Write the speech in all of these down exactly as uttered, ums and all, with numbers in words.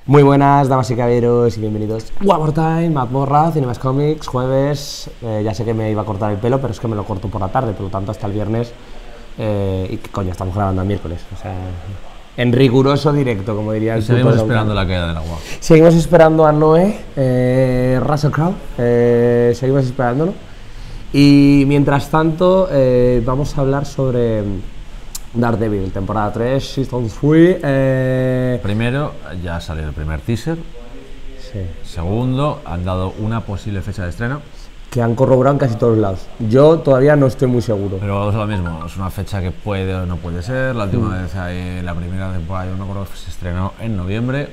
Muy buenas, damas y caballeros, y bienvenidos a One More Time, Mazmorra, Cinemas Comics, jueves. Eh, ya sé que me iba a cortar el pelo, pero es que me lo corto por la tarde, por lo tanto hasta el viernes. Eh, y qué coño, estamos grabando el miércoles, o sea, en riguroso directo, como diría el y seguimos puto esperando Duncan. la caída del agua. Seguimos esperando a Noé, eh, Russell Crowe, eh, seguimos esperándolo. Y mientras tanto, eh, vamos a hablar sobre Daredevil, temporada tres, Season tres. Eh... Primero, ya salió el primer teaser. Sí. Segundo, han dado una posible fecha de estreno. Que han corroborado en casi todos lados. Yo todavía no estoy muy seguro. Pero es lo mismo, es una fecha que puede o no puede ser. La última mm. vez, ahí, la primera temporada, yo me acuerdo que se estrenó en noviembre.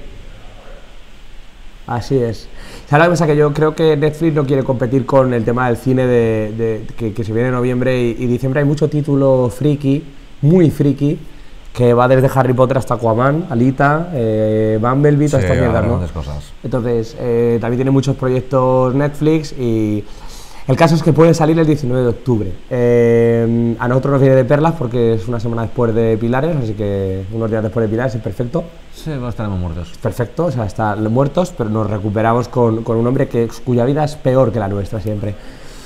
Así es. ¿Sabes la cosa? Que yo creo que Netflix no quiere competir con el tema del cine de, de, que, que se viene en noviembre y, y diciembre. Hay mucho título friki, muy friki, que va desde Harry Potter hasta Aquaman, Alita, eh, Bumblebee, todas sí, estas mierdas, ¿no? Cosas. Entonces, eh, también tiene muchos proyectos Netflix y el caso es que puede salir el diecinueve de octubre. Eh, a nosotros nos viene de perlas porque es una semana después de Pilares, así que unos días después de Pilares es perfecto. Sí, pues estaremos muertos. Perfecto, o sea, están muertos, pero nos recuperamos con, con un hombre que, cuya vida es peor que la nuestra siempre.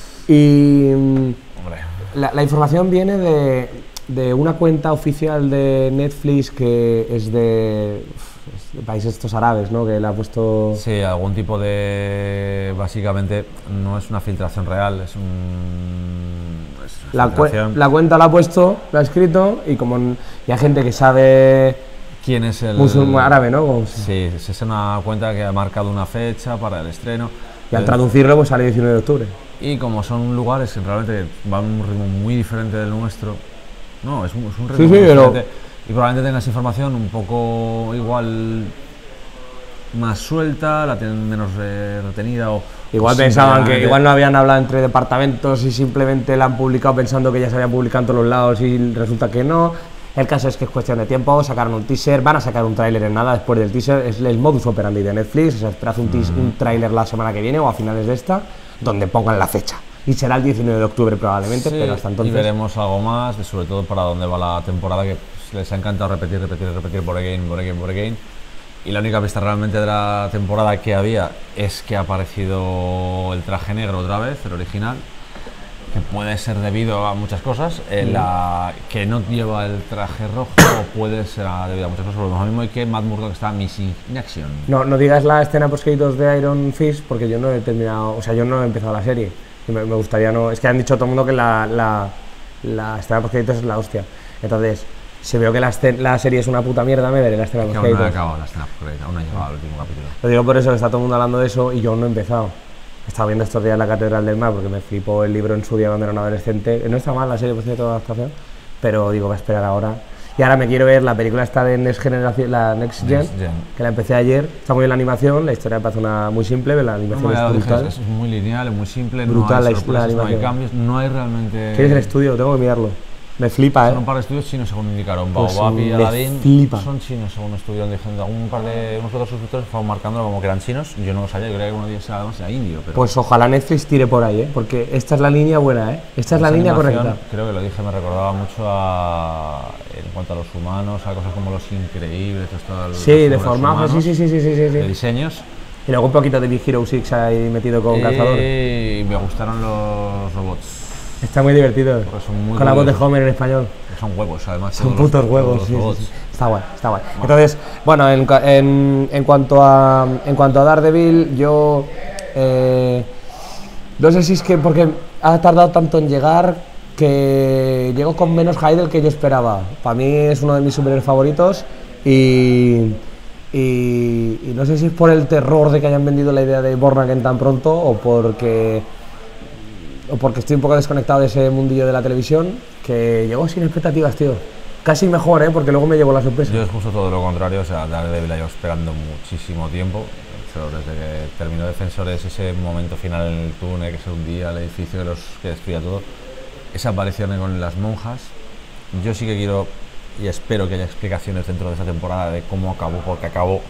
Y Hombre. La, la información viene de, de una cuenta oficial de Netflix que es de, de países estos árabes, ¿no? Que le ha puesto... Sí, algún tipo de... Básicamente no es una filtración real, es un... Es una la, cu la cuenta la ha puesto, la ha escrito y como y hay gente que sabe... ¿Quién es el...? Musulmán árabe, ¿no? Sí, es una cuenta que ha marcado una fecha para el estreno. Y al traducirlo pues sale el diecinueve de octubre. Y como son lugares que realmente van a un ritmo muy diferente del nuestro, no, es un, es un ritmo sí, sí, muy diferente, pero... y probablemente tengas información un poco igual más suelta, la tienen menos eh, retenida o... Igual o pensaban que igual no habían hablado entre departamentos y simplemente la han publicado pensando que ya se habían publicado en todos los lados y resulta que no. El caso es que es cuestión de tiempo, sacaron un teaser, van a sacar un tráiler en nada después del teaser, es el modus operandi de Netflix, o sea, esperad un, mm. un tráiler la semana que viene o a finales de esta, donde pongan la fecha. Y será el diecinueve de octubre probablemente, sí, pero hasta entonces... Y veremos algo más, sobre todo para dónde va la temporada, que pues, les ha encantado repetir, repetir, repetir, por again, por again, por again. Y la única pista realmente de la temporada que había es que ha aparecido el traje negro otra vez, el original, que puede ser debido a muchas cosas, eh, mm. la que no lleva el traje rojo puede ser debido a muchas cosas, por lo mismo y que Matt Murdock está missing in action. No, no digas la escena post-créditos de Iron Fist porque yo no he terminado, o sea, yo no he empezado la serie. Me, me gustaría no, es que han dicho todo el mundo que la, la, la escena post-créditos es la hostia. Entonces, si veo que la, la serie es una puta mierda, me veré la escena post-créditos. Aún no he acabado la escena post-créditos, aún no he llegado al último capítulo. Lo digo por eso, que está todo el mundo hablando de eso y yo aún no he empezado. Estaba viendo estos días La Catedral del Mar porque me flipó el libro en su día cuando era un adolescente. No está mal la serie, por cierto, de adaptación, pero digo, voy a esperar ahora. Y ahora me quiero ver la película esta de Next Generation, la Next Gen, Next Gen, que la empecé ayer. Está muy bien la animación, la historia me parece una muy simple, pero la animación no, es brutal. Es, es muy lineal, es muy simple, brutal, no hay la, sorpresas, la no hay cambios, no hay realmente... ¿Qué es el estudio? Tengo que mirarlo. Me flipa, son eh. un par de estudios chinos según indicaron, pues Baobab y Aladdin flipa. Son chinos según estudiaron, diciendo un par de unos otros suscriptores fueron marcándolo como que eran chinos, yo no lo sabía, yo creía que uno de ellos era, era indio. Pero pues ojalá Netflix tire por ahí, eh, porque esta es la línea buena, eh. Esta es la línea correcta. Creo que lo dije, me recordaba mucho a, en cuanto a los humanos, a cosas como Los Increíbles, todo sí, de formatos, sí, sí, sí, sí, sí, sí, de diseños. Y luego un poquito de Big Hero seis ahí metido con y calzador. Y me gustaron los robots. Está muy divertido, muy con la voz de Homer en español. Son huevos, además. Son putos los, huevos, sí, sí, sí, sí. Está guay, está guay. Bueno. Entonces, bueno, en, en, en, cuanto a, en cuanto a Daredevil, yo eh, no sé si es que porque ha tardado tanto en llegar que llego con menos hype del que yo esperaba. Para mí es uno de mis superhéroes favoritos y, y, y no sé si es por el terror de que hayan vendido la idea de Born Again tan pronto o porque... o porque estoy un poco desconectado de ese mundillo de la televisión, que llego sin expectativas, tío. Casi mejor, ¿eh? Porque luego me llevo la sorpresa. Yo es justo todo lo contrario, o sea, Daredevil la llevo esperando muchísimo tiempo. Pero desde que terminó Defensores, ese momento final en el túnel, que se hundía el edificio de los que destruía todo, esa aparición con las monjas, yo sí que quiero y espero que haya explicaciones dentro de esa temporada de cómo acabó, por qué acabó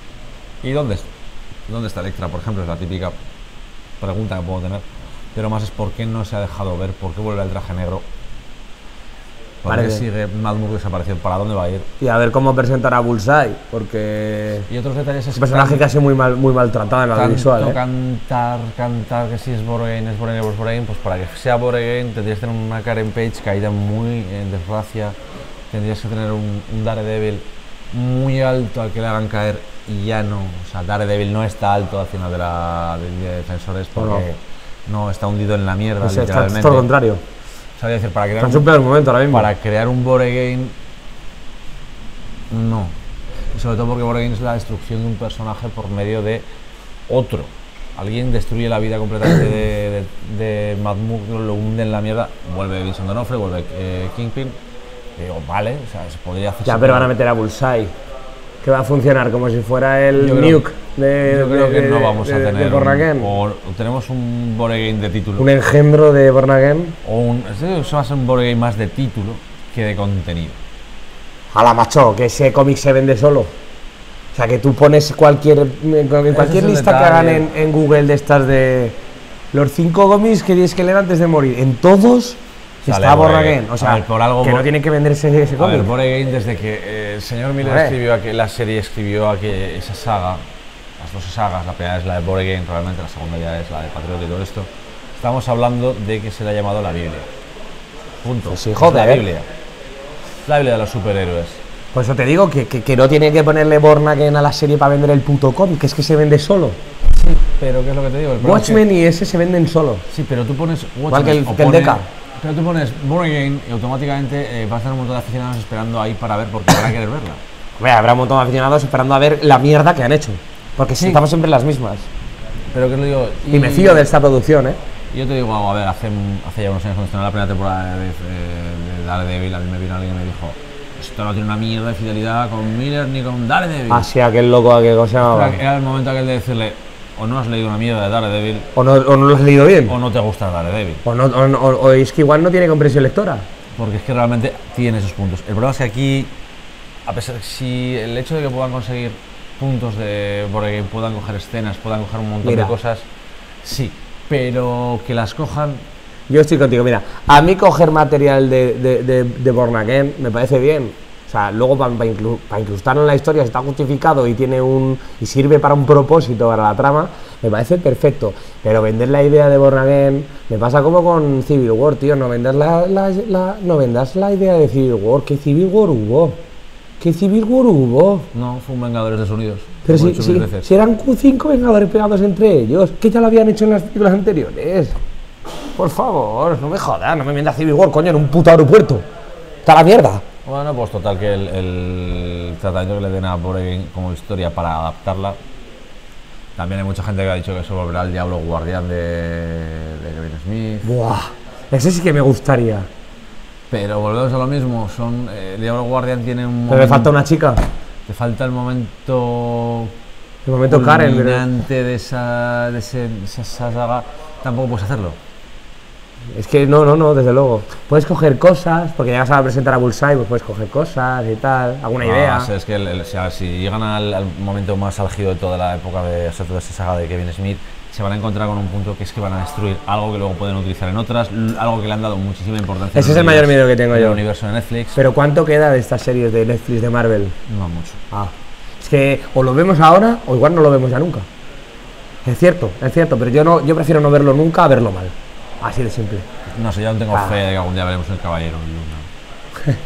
y dónde, dónde está Elektra, por ejemplo, es la típica pregunta que puedo tener. Pero más es por qué no se ha dejado ver, por qué vuelve el traje negro. ¿Por Vale, qué que- sigue Matt Murdock desaparecido? ¿Para dónde va a ir? Y a ver cómo presentar a Bullseye, porque Y otros detalles es es un personaje casi muy mal, muy maltratado en la tanto visual, ¿eh? cantar, cantar que si es Borgen, es Borgen, es Borgen, pues para que sea Borgen tendrías que tener una Karen Page caída muy en desgracia, tendrías que tener un, un Daredevil muy alto al que le hagan caer y ya no, o sea, Daredevil no está alto al final de la de, de defensores porque no. está hundido en la mierda, O sea, está literalmente. todo lo contrario. Sabía decir, para crear Está en su peor momento ahora mismo. para crear un Borgen, no. Y sobre todo porque Borgen es la destrucción de un personaje por medio de otro. Alguien destruye la vida completamente de, de, de Matt Murdock, lo hunde en la mierda, vuelve Vincent D'Onofrio, vuelve eh, Kingpin. Y digo, vale, o sea, se podría hacer. Ya, pero van a meter a Bullseye, que va a funcionar como si fuera el Yo creo- nuke de, Yo creo de- que de- no vamos a de- tener. de Born Again. Un, o tenemos un Borgen de título. Un engendro de Born Again. O un, eso va a ser un Borgen más de título que de contenido. A la macho, que ese cómic se vende solo. O sea, que tú pones cualquier en cualquier es el lista que detalle. hagan en, en Google de estas de los cinco cómics que tienes que leer antes de morir. En todos Sale está Born Born Again. Again. O A sea, ver, por algo que Bor- no tiene que venderse ese A ver, cómic. Borgen, desde que eh, el señor Miller Joder. escribió aquí, la serie escribió aquí esa saga, las dos sagas, la primera es la de Borgen, realmente la segunda ya es la de Patriot y todo esto. Estamos hablando de que se le ha llamado la Biblia. Punto. Pues sí, Es joder. la Biblia. La Biblia de los superhéroes. Por eso te digo que, que, que no tiene que ponerle Born Again a la serie para vender el puto cómic, que es que se vende solo. Sí, pero ¿qué es lo que te digo? El problema es que- Watchmen y ese se venden solo. Sí, pero tú pones Watchmen Igual que el- o que el pones- Deca. Pero tú pones Born Again y automáticamente eh, vas a tener un montón de aficionados esperando ahí para ver porque van a querer verla. Hombre, habrá un montón de aficionados esperando a ver la mierda que han hecho. Porque Sí. estamos siempre las mismas. Pero que lo digo. Y me fío de esta producción, ¿eh? y Yo te digo, a ver, hace, hace ya unos años cuando estrenó la primera temporada de, de, de Daredevil, a mí me vino alguien y me dijo: esto no tiene una mierda de fidelidad con Miller ni con Daredevil. Así aquel loco, aquel cosa se llamaba. Era, era el momento aquel de decirle: o no has leído una mierda de Daredevil, O no, o no lo has leído bien. o no te gusta Daredevil. O, no, o, no- o es que igual no tiene comprensión lectora. Porque es que realmente tiene esos puntos. El problema es que aquí, a pesar de si el hecho de que puedan conseguir puntos de porque puedan coger escenas, puedan coger un montón Mira. de cosas, sí, pero que las cojan, Yo estoy contigo, mira, a mí coger material de, de, de, de Born Again me parece bien. O sea, luego para inclu, pa incrustarlo en la historia, si está justificado y tiene un y sirve para un propósito para la trama, me parece perfecto. Pero vender la idea de Born Again me pasa como con Civil War, tío. No vendas la, la, la, no vendas la idea de Civil War. ¿Qué Civil War hubo? ¿Qué Civil War hubo? no, fue un Vengadores desunidos. Pero como he si, dicho mil si, veces. si eran cinco vengadores pegados entre ellos, que ya lo habían hecho en las películas anteriores. Por favor, no me jodas, no me vendas Civil War, coño, en un puto aeropuerto. Está la mierda. Bueno, pues total que el, el tratamiento que le den a Borgen como historia para adaptarla. También hay mucha gente que ha dicho que eso volverá al Diablo Guardián de, de Kevin Smith. Buah, ese sí que me gustaría. Pero volvemos a lo mismo. Son, eh, el Diablo Guardián tiene un Pero me falta una chica. Te falta el momento. De momento Karen, pero... culminante de esa, de ese- esa saga. Tampoco puedes hacerlo. Es que no, no, no, desde luego. Puedes coger cosas, porque ya vas a presentar a Bullseye, pues puedes coger cosas y tal, alguna idea. Ah, o sea, es que el- el- o sea, si llegan al, al momento más álgido de toda la época de, o sea, toda esa saga de Kevin Smith, se van a encontrar con un punto que es que van a destruir algo que luego pueden utilizar en otras, l- algo que le han dado muchísima importancia. Ese en es el mayor universo- miedo que tengo en yo. El universo de Netflix, Pero ¿cuánto queda de estas series de Netflix de Marvel? no mucho. Ah, es que o lo vemos ahora o igual no lo vemos ya nunca. Es cierto, es cierto, pero yo no, yo prefiero no verlo nunca a verlo mal. Así de simple. No sé, yo no tengo Ah. fe de que algún día veremos el Caballero Luna.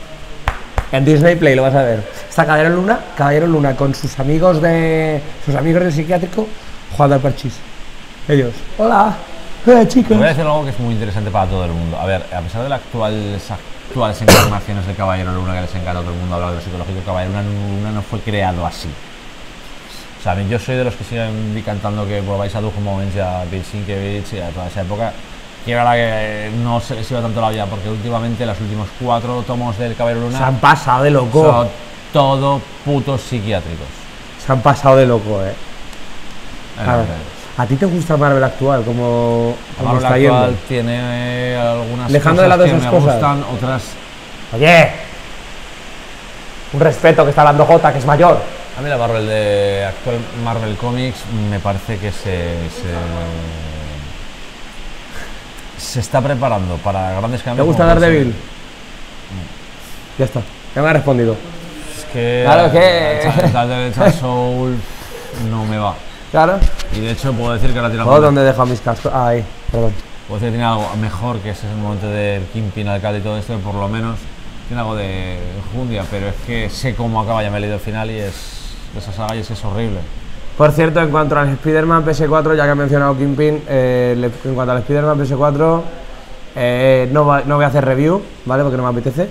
En Disney Play lo vas a ver. Está Caballero Luna, Caballero Luna con sus amigos de sus amigos del psiquiátrico jugando al parchís. Ellos. Hola. Hola Te chicos. voy a decir algo que es muy interesante para todo el mundo. A ver, a pesar de las actuales, actuales encarnaciones del Caballero Luna que les encanta a todo el mundo hablar de lo psicológico, el Caballero Luna no fue creado así. O sea, yo soy de los que siguen cantando que volváis a Dujo Moments y a Bill Sienkiewicz y a toda esa época. Que ahora que no se les iba tanto la vida, porque últimamente los últimos cuatro tomos del Caballero Se Luna han pasado de loco. son todo putos psiquiátricos. Se han pasado de loco, eh. Eh, A ver, ¿a ti te gusta Marvel actual? Como, La como Marvel está actual yendo? tiene eh, algunas Dejando de cosas lado que esas me cosas. gustan, otras. Oye, un respeto que está hablando Jota, que es mayor. A mí la Marvel de actual Marvel Comics me parece que se, se, se está preparando para grandes ¿Te cambios. gusta como puede Daredevil? ser- Ya está, ya me ha respondido. Es que. Claro que- El tal del Charles Soul no me va. Claro. Y de hecho, puedo decir que ahora tiene Oh, algo, ¿dónde he dejado mis cascos? Ah, ahí, perdón. puedo decir que tiene algo mejor, que ese es el momento del Kingpin, alcalde y todo esto, que por lo menos tiene algo de enjundia, pero es que sé cómo acaba, ya me he leído el final y es. Esa saga y es, es horrible. Por cierto, en cuanto al Spider-Man P S cuatro, ya que he mencionado Kingpin, eh, le- en cuanto al Spider-Man P S cuatro, eh, no, va- no voy a hacer review, ¿vale? Porque no me apetece.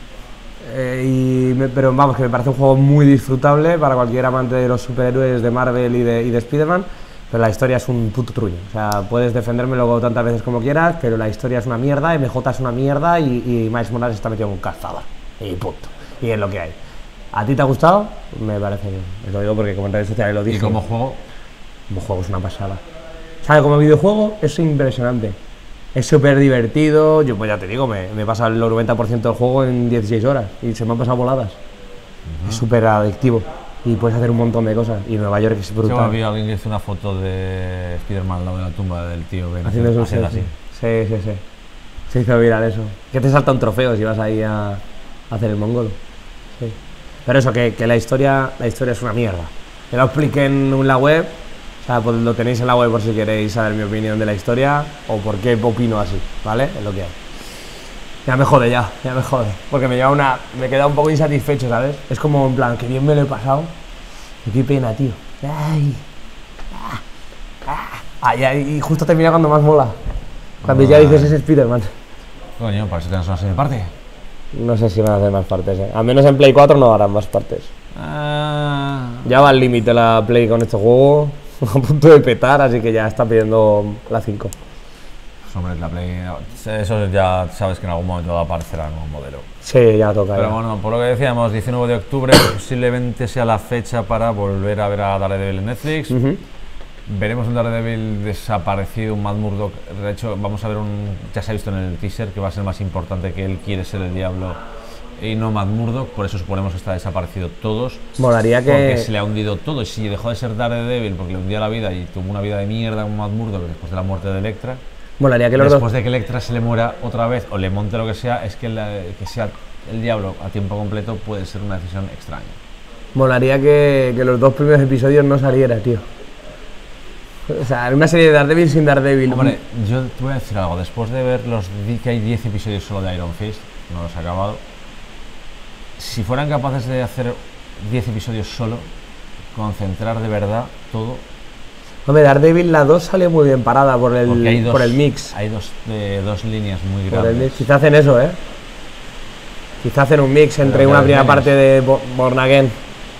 Eh, y me- pero vamos, que me parece un juego muy disfrutable para cualquier amante de los superhéroes de Marvel y de, y de Spider-Man, pero la historia es un puto truño. O sea, puedes defendérmelo tantas veces como quieras, pero la historia es una mierda, M J es una mierda y, y Miles Morales está metido en un cazador. Y punto. Y es lo que hay. ¿A ti te ha gustado? Me parece bien. Os lo digo porque como en redes sociales lo dije. Y como juego, Como juego es una pasada. ¿Sabes? Como videojuego es impresionante. Es súper divertido. Yo, pues ya te digo, me, me pasa el noventa por ciento del juego en dieciséis horas y se me han pasado voladas. Es súper adictivo y puedes hacer un montón de cosas. Y Nueva York es yo brutal. vi a alguien que hizo una foto de Spider-Man al lado de la tumba del tío Ben Haciendo eso, haciendo sí, así. sí, sí, sí. Se hizo viral eso. Que te salta un trofeo si vas ahí a, a hacer el mongolo. Sí. Pero eso, que, que la historia la historia es una mierda. Que lo expliqué en la web. O sea, pues lo tenéis en la web por si queréis saber mi opinión de la historia o por qué opino así, ¿vale? Es lo que hay. Ya me jode, ya, ya me jode. Porque me lleva una. Me queda un poco insatisfecho, ¿sabes? Es como en plan, que bien me lo he pasado. Y qué pena, tío. Ay. Ah, ah. Ah, ya, y justo termina cuando más mola. Cuando ya dices es Spider-Man. Coño, para eso tienes una serie parte. No sé si van a hacer más partes, eh. Al menos en Play cuatro no harán más partes. Ah, Ya va al límite la Play con este juego. A punto de petar, así que ya está pidiendo la cinco. pues, hombre, la Play. Eso ya sabes que en algún momento aparecerá un nuevo modelo. Sí, ya toca. Pero ya. bueno, por lo que decíamos, diecinueve de octubre posiblemente sea la fecha para volver a ver a Daredevil en Netflix. Ujú. Veremos un Daredevil desaparecido, un Matt Murdock. De hecho, vamos a ver un. Ya se ha visto en el teaser que va a ser más importante, que él quiere ser el diablo y no Matt Murdock. Por eso suponemos que está desaparecido todos. Molaría Porque que. se le ha hundido todo. Y si dejó de ser Daredevil porque le hundía la vida y tuvo una vida de mierda con Matt Murdock después de la muerte de Electra, Molaría que los después dos. de que Electra se le muera otra vez o le monte lo que sea, es que, la- que sea el diablo a tiempo completo puede ser una decisión extraña. Molaría que, que los dos primeros episodios no saliera, tío. O sea, una serie de Daredevil sin Daredevil. Hombre, yo te voy a decir algo. Después de ver los di- que hay diez episodios solo de Iron Fist, no los he acabado. Si fueran capaces de hacer diez episodios solo, concentrar de verdad todo, Hombre, Daredevil la dos sale muy bien parada por el, porque hay dos, por el mix. hay dos, de, dos líneas muy Por el grandes. mix. Quizá hacen eso, ¿eh? Quizá hacen un mix entre Pero una ya primera tienes. parte de Bo- Born Again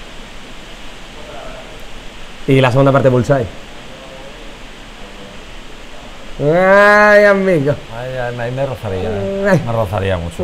y la segunda parte de Bullseye. Ay, amigo. Ay, ay, ahí me rozaría, Ay. me rozaría mucho.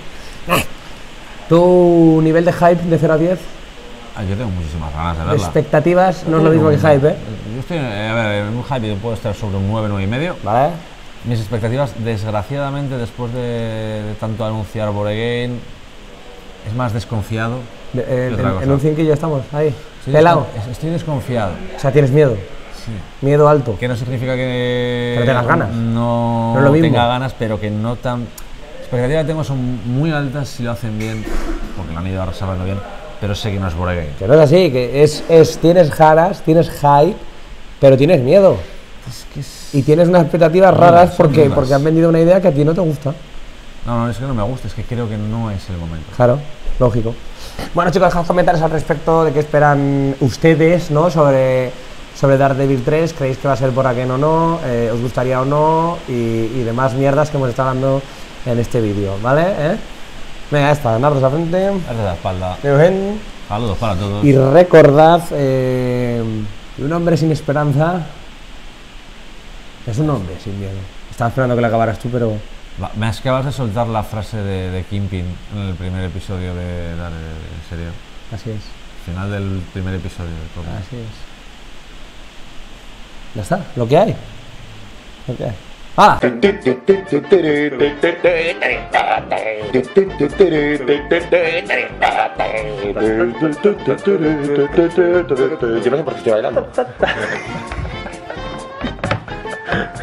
¿Tu nivel de hype de cero a diez? Ah, yo tengo muchísimas ganas de verla. Expectativas no es lo mismo que hype, ¿eh? Yo estoy, eh, a ver, en un hype yo puedo estar sobre un nueve, nueve y medio. ¿Vale? Mis expectativas, desgraciadamente, después de, de tanto anunciar Born Again, es más desconfiado. De- eh, ¿Qué otra en, cosa? en un cinquillo estamos, ahí. Estoy, Pelado. descon- estoy desconfiado. O sea, tienes miedo. Sí. Miedo alto. Que no significa que Que no tengas ganas. no, No es lo mismo. tenga ganas, pero que no tan. Las expectativas que tengo son muy altas si lo hacen bien, porque lo han ido arrasando bien, pero sé que no es Born Again. Que no es así, que es, es tienes ganas, tienes hype, pero tienes miedo. Es que es- Y tienes unas expectativas raras son porque, dudas. porque han vendido una idea que a ti no te gusta. No, no, es que no me gusta, es que creo que no es el momento. Claro, lógico. Bueno, chicos, dejad comentarios al respecto de qué esperan ustedes, ¿no? Sobre, sobre Daredevil tres, ¿creéis que va a ser por Again o no? Eh, ¿Os gustaría o no? Y, y demás mierdas que hemos estado hablando en este vídeo, ¿vale? ¿Eh? Venga, ya está, nardos a la frente. Darte la espalda. Eugen. Saludos para todos. Y recordad, eh, un hombre sin esperanza es un hombre sin miedo. Estaba esperando que la acabaras tú, pero... Va, me acabas de soltar la frase de, de Kingpin en el primer episodio de Daredevil, en serio. Así es, Final del primer episodio del cómic. así es. Ya está, lo que hay. Lo que hay. ¡Hala! Yo no sé por qué estoy bailando.